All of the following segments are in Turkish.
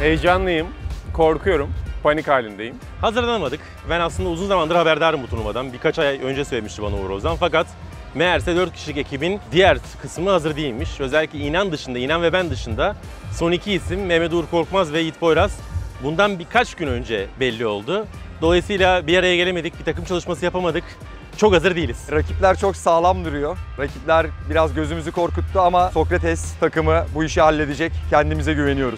Heyecanlıyım, korkuyorum, panik halindeyim. Hazırlanamadık. Ben aslında uzun zamandır haberdarım bu turnuvadan. Birkaç ay önce söylemişti bana Uğur Ozan. Fakat meğerse 4 kişilik ekibin diğer kısmı hazır değilmiş. Özellikle İnan dışında, İnan ve ben dışında son 2 isim Mehmet Uğur Korkmaz ve Yiğit Boyraz bundan birkaç gün önce belli oldu. Dolayısıyla bir araya gelemedik, bir takım çalışması yapamadık. Çok hazır değiliz. Rakipler çok sağlam duruyor. Rakipler biraz gözümüzü korkuttu ama Sokrates takımı bu işi halledecek. Kendimize güveniyoruz.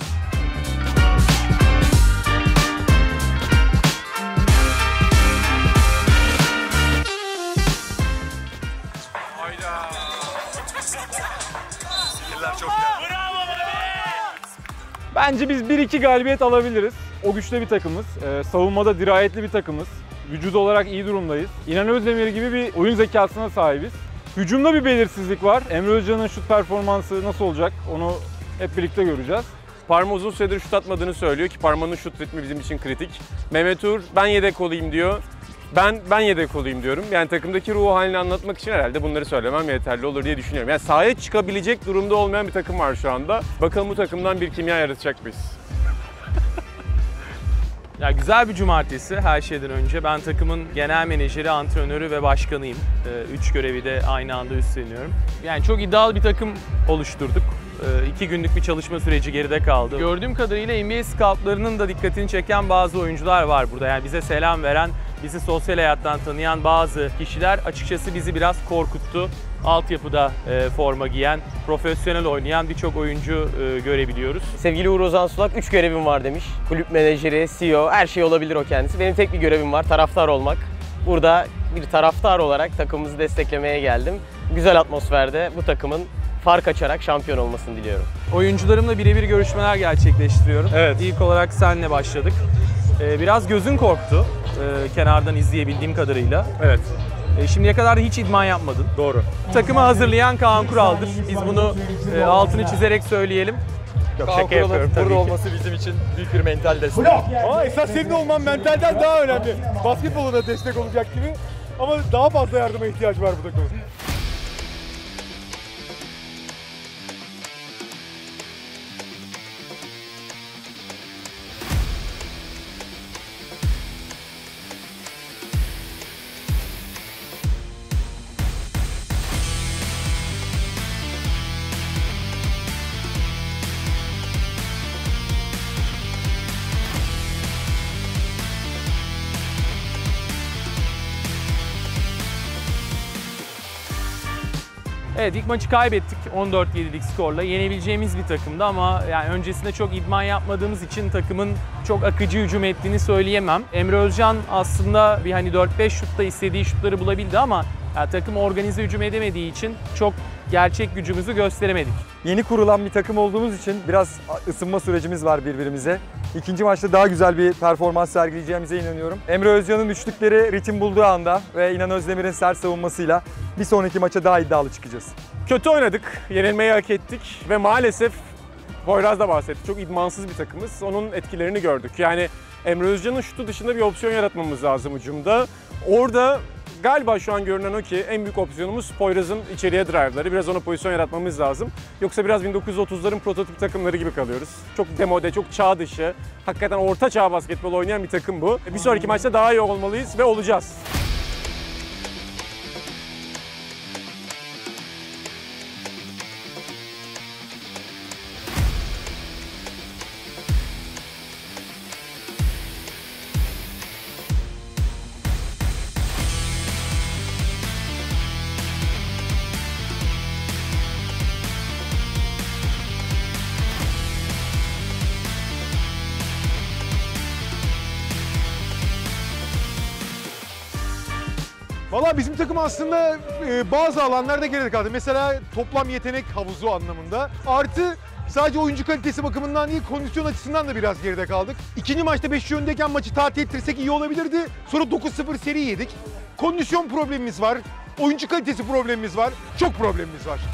Bence biz 1-2 galibiyet alabiliriz. O güçte bir takımız. Savunmada dirayetli bir takımız. Vücut olarak iyi durumdayız. İnan Özdemir gibi bir oyun zekasına sahibiz. Hücumda bir belirsizlik var. Emre Özcan'ın şut performansı nasıl olacak onu hep birlikte göreceğiz. Parma uzun süredir şut atmadığını söylüyor ki Parma'nın şut ritmi bizim için kritik. Mehmet Uğur ben yedek olayım diyor. Ben yedek olayım diyorum. Yani takımdaki ruh halini anlatmak için herhalde bunları söylemem yeterli olur diye düşünüyorum. Yani sahaya çıkabilecek durumda olmayan bir takım var şu anda. Bakalım bu takımdan bir kimya yaratacak mıyız? Ya güzel bir cumartesi her şeyden önce. Ben takımın genel menajeri, antrenörü ve başkanıyım. 3 görevi de aynı anda üstleniyorum. Yani çok iddialı bir takım oluşturduk. 2 günlük bir çalışma süreci geride kaldı. Gördüğüm kadarıyla NBA scoutlarının da dikkatini çeken bazı oyuncular var burada. Yani bize selam veren, bizi sosyal hayattan tanıyan bazı kişiler açıkçası bizi biraz korkuttu. Altyapıda forma giyen, profesyonel oynayan birçok oyuncu görebiliyoruz. Sevgili Uğur Ozan Sulak 3 görevim var demiş. Kulüp menajeri, CEO, her şey olabilir o kendisi. Benim tek bir görevim var, taraftar olmak. Burada bir taraftar olarak takımımızı desteklemeye geldim. Güzel atmosferde bu takımın fark açarak şampiyon olmasını diliyorum. Oyuncularımla birebir görüşmeler gerçekleştiriyorum. Evet. İlk olarak senle başladık. Biraz gözün korktu kenardan izleyebildiğim kadarıyla. Evet. Şimdiye kadar da hiç idman yapmadın. Doğru. Takımı hazırlayan Kaan Kural'dır. Biz bunu altını çizerek söyleyelim. Yok, şaka yapıyorum tabii burada ki. olması bizim için büyük bir mental destek. Ama esas senin olman mentalden daha önemli. Basketbola da destek olacak gibi ama daha fazla yardıma ihtiyaç var bu takımın. Evet, ilk maçı kaybettik 14-7'lik skorla. Yenebileceğimiz bir takımdı ama yani öncesinde çok idman yapmadığımız için takımın çok akıcı hücum ettiğini söyleyemem. Emre Özcan aslında bir 4-5 şutta istediği şutları bulabildi ama yani takım organize hücum edemediği için çok gerçek gücümüzü gösteremedik. Yeni kurulan bir takım olduğumuz için biraz ısınma sürecimiz var birbirimize. İkinci maçta daha güzel bir performans sergileyeceğimize inanıyorum. Emre Özcan'ın üçlükleri ritim bulduğu anda ve İnan Özdemir'in sert savunmasıyla bir sonraki maça daha iddialı çıkacağız. Kötü oynadık, yenilmeyi hak ettik ve maalesef Poyraz da bahsetti. Çok idmansız bir takımız. Onun etkilerini gördük. Yani Emre Özcan'ın şutu dışında bir opsiyon yaratmamız lazım hücumda. Orada galiba şu an görünen o ki en büyük opsiyonumuz Poyraz'ın içeriye drive'ları. Biraz ona pozisyon yaratmamız lazım. Yoksa biraz 1930'ların prototip takımları gibi kalıyoruz. Çok demode, çok çağ dışı, hakikaten orta çağ basketbol oynayan bir takım bu. Bir sonraki maçta daha iyi olmalıyız ve olacağız. Valla bizim takım aslında bazı alanlarda geride kaldı. Mesela toplam yetenek havuzu anlamında. Artı sadece oyuncu kalitesi bakımından değil, kondisyon açısından da biraz geride kaldık. İkinci maçta 5 yöndeyken maçı tatil ettirsek iyi olabilirdi. Sonra 9-0 seri yedik. Kondisyon problemimiz var. Oyuncu kalitesi problemimiz var. Çok problemimiz var.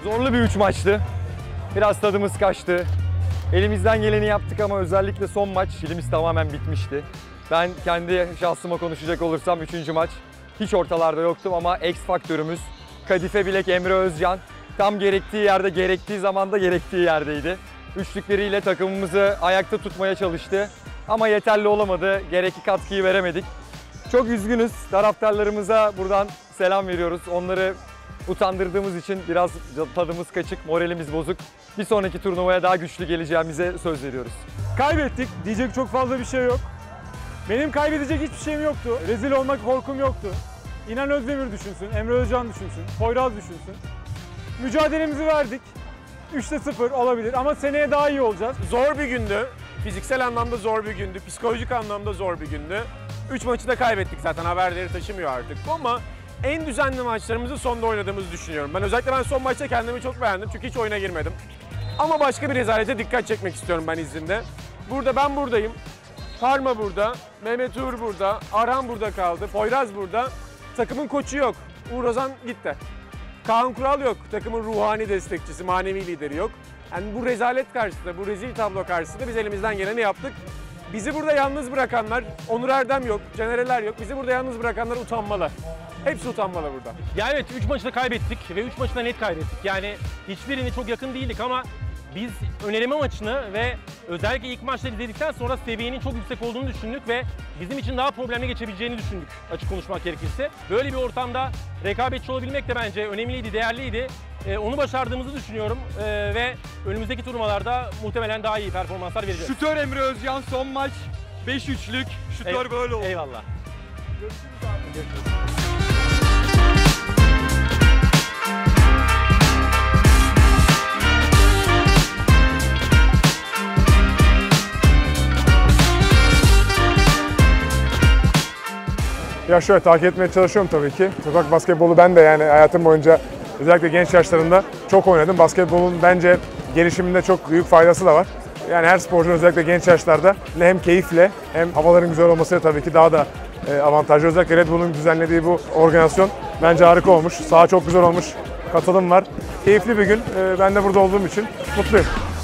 Zorlu bir 3 maçtı. Biraz tadımız kaçtı. Elimizden geleni yaptık ama özellikle son maç pilimiz tamamen bitmişti. Ben kendi şahsıma konuşacak olursam 3. maç hiç ortalarda yoktum ama X faktörümüz Kadife Bilek Emre Özcan tam gerektiği yerde, gerektiği zamanda gerektiği yerdeydi. Üçlükleriyle takımımızı ayakta tutmaya çalıştı ama yeterli olamadı. Gerekli katkıyı veremedik. Çok üzgünüz. Taraftarlarımıza buradan selam veriyoruz. Onları utandırdığımız için biraz tadımız kaçık, moralimiz bozuk. Bir sonraki turnuvaya daha güçlü geleceğimize söz veriyoruz. Kaybettik. Diyecek çok fazla bir şey yok. Benim kaybedecek hiçbir şeyim yoktu. Rezil olmak korkum yoktu. İnan Özdemir düşünsün, Emre Özcan düşünsün, Poyraz düşünsün. Mücadelemizi verdik. 3'te 0 olabilir ama seneye daha iyi olacağız. Zor bir gündü. Fiziksel anlamda zor bir gündü. Psikolojik anlamda zor bir gündü. 3 maçı da kaybettik zaten. Haberleri taşımıyor artık bu ama en düzenli maçlarımızı sonda oynadığımızı düşünüyorum. Ben son maçta kendimi çok beğendim çünkü hiç oyuna girmedim. Ama başka bir rezalete dikkat çekmek istiyorum ben izinde. Ben buradayım. Parma burada, Mehmet Uğur burada, Arhan burada kaldı, Poyraz burada. Takımın koçu yok. Uğur Ozan gitti. Kaan Kural yok. Takımın ruhani destekçisi, manevi lideri yok. Yani bu rezalet karşısında, bu rezil tablo karşısında biz elimizden geleni yaptık. Bizi burada yalnız bırakanlar, Onur Erdem yok, Canereler yok. Bizi burada yalnız bırakanlar utanmalı. Hepsi utanmalı burada. Ya evet 3 maçı da kaybettik ve 3 maçı da net kaybettik. Yani hiçbirini çok yakın değildik ama biz önereme maçını ve özellikle ilk maçları izledikten sonra seviyenin çok yüksek olduğunu düşündük ve bizim için daha problemli geçebileceğini düşündük açık konuşmak gerekirse. Böyle bir ortamda rekabetçi olabilmek de bence önemliydi, değerliydi. Onu başardığımızı düşünüyorum ve önümüzdeki turnuvalarda muhtemelen daha iyi performanslar vereceğiz. Şutör Emre Özcan son maç 5-3'lük. Şutör böyle oldu. Eyvallah. Ya şöyle takip etmeye çalışıyorum tabii ki. Sokak basketbolu ben de yani hayatım boyunca özellikle genç yaşlarında çok oynadım. Basketbolun bence gelişiminde çok büyük faydası da var. Yani her sporcunun özellikle genç yaşlarda hem keyifle hem havaların güzel olması tabii ki daha da avantajlı. Özellikle Red Bull'un düzenlediği bu organizasyon bence harika olmuş. Saha çok güzel olmuş. Katılım var. Keyifli bir gün. Ben de burada olduğum için mutluyum.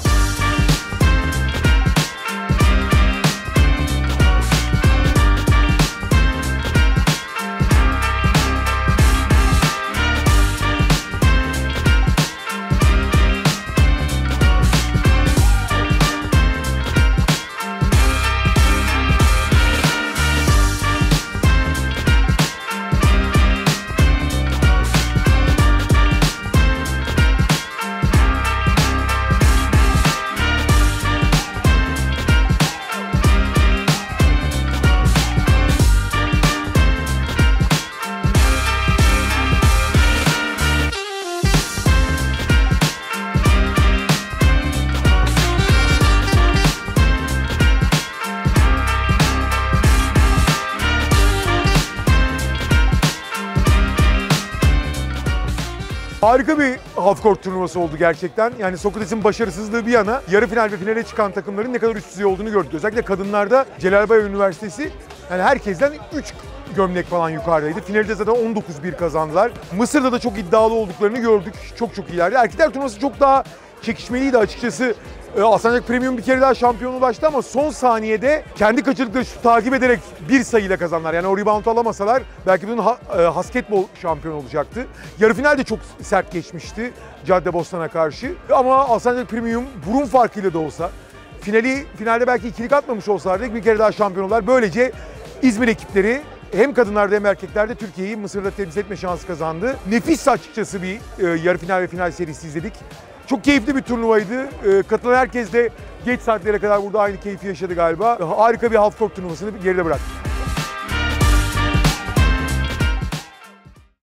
Harika bir half-court turnuvası oldu gerçekten. Yani Sokrates'in başarısızlığı bir yana yarı final ve finale çıkan takımların ne kadar üst düzey olduğunu gördük. Özellikle kadınlarda Celal Bayar Üniversitesi yani herkesten 3 gömlek falan yukarıdaydı. Finalde zaten 19-1 kazandılar. Mısır'da da çok iddialı olduklarını gördük. Çok iyilerdi. Erkekler turnuvası çok daha çekişmeliydi açıkçası. Alsancak Premium bir kere daha şampiyona ulaştı ama son saniyede kendi kaçırdıkları şutu takip ederek bir sayıyla kazandılar. Yani o rebound alamasalar belki bunun basketbol şampiyon olacaktı. Yarı final de çok sert geçmişti Caddebostan'a karşı. Ama Alsancak Premium burun farkıyla da olsa finalde belki ikilik atmamış olsalardı bir kere daha şampiyon oldular. Böylece İzmir ekipleri hem kadınlarda hem erkeklerde Türkiye'yi Mısır'da temsil etme şansı kazandı. Nefis açıkçası bir yarı final ve final serisi izledik. Çok keyifli bir turnuvaydı. Katılan herkes de geç saatlere kadar burada aynı keyfi yaşadı galiba. Harika bir half-court turnuvasını geride bıraktı.